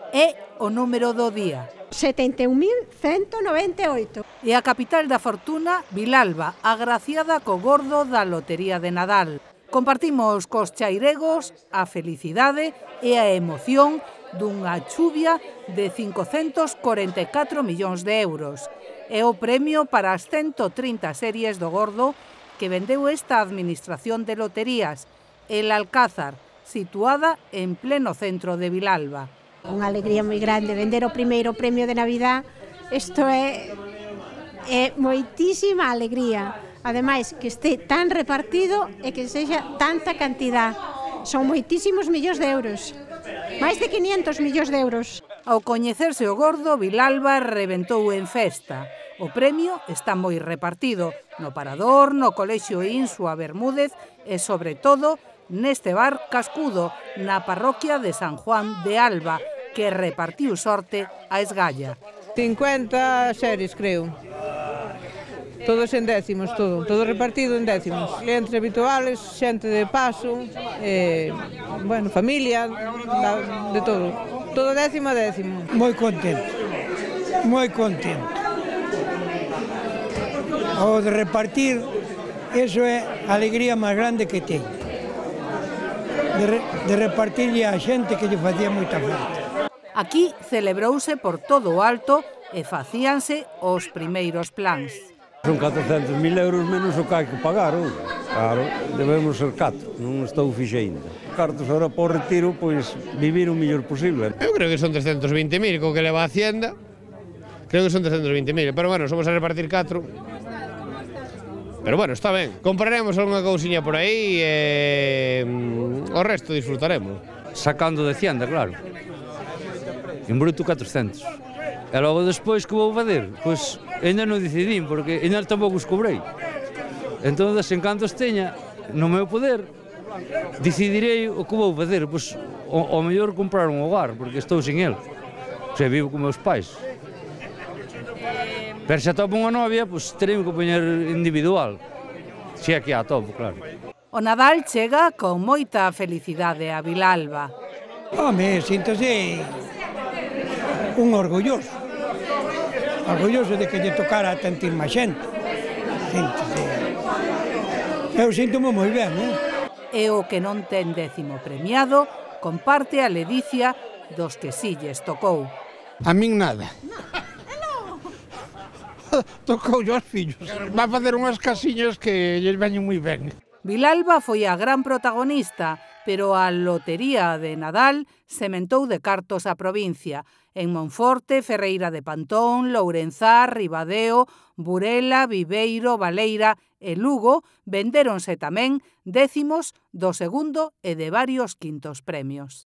É o número do día. 71.198. E a capital da fortuna, Vilalba, agraciada co gordo da Lotería de Nadal. Compartimos cos chairegos a felicidade e a emoción dunha chuvia de 544 millóns de euros. É o premio para as 130 series do gordo que vendeu esta administración de loterías, el Alcázar, situada en pleno centro de Vilalba. Unha alegría moi grande vender o primeiro premio de Navidad. Isto é moitísima alegría. Ademais, que este tan repartido e que sexa tanta cantidad. Son moitísimos millóns de euros. Máis de 500 millóns de euros. Ao coñecerse o gordo, Vilalba rebentou en festa. O premio está moi repartido no Parador, no Colexio Insua Bermúdez e, sobre todo, neste bar Cascudo, na parroquia de San Juan de Alba, que repartiu sorte a esgalla. 50 series, creo. Todos en décimos, todo repartido en décimos. Clientes habituales, xente de paso, familia, de todo. Todo décimo a décimo. Moi contento, moi contento. O de repartir, eso é a alegría máis grande que teño. De repartirlle a xente que lle facía moita falta. Aquí celebrouse por todo o alto e facíanse os primeiros plans. Son 400.000 euros menos o que hai que pagar, ou? Claro, debemos ser 4, non estou fixe ainda. Cartos agora por retiro, pois vivir o mellor posible. Eu creo que son 320.000, co que leva a Hacienda. Creo que son 320.000, pero bueno, somos a repartir 4. Pero bueno, está ben. Compraremos algunha cousiña por aí e o resto disfrutaremos. Sacando de Hacienda, claro. En bruto 400. E logo despois que vou fazer? Pois ainda non decidín, porque ainda tampouco os cobrei. Entón, en canto os teña no meu poder, decidirei o que vou fazer. Pois o mellor comprar un hogar, porque estou sin el. Se vivo con meus pais. Pero se atopo unha novia, pois terei que poñer individual. Se é que a atopo, claro. O Nadal chega con moita felicidade a Vilalba. Home, síntose un orgulloso. Orgulloso de que lle tocara a tantísima xente. Síntose. Eu síntome moi ben, E o que non ten décimo premiado comparte a ledicia dos que si lles tocou. A min nada. Tocou aos fillos. Va a facer unhas casiñas que lles veñen moi ben. Vilalba foi a gran protagonista, pero a Lotería de Nadal sementou de cartos a provincia. En Monforte, Ferreira de Pantón, Lourenzá, Ribadeo, Burela, Viveiro, Baleira e Lugo vendéronse tamén décimos do segundo e de varios quintos premios.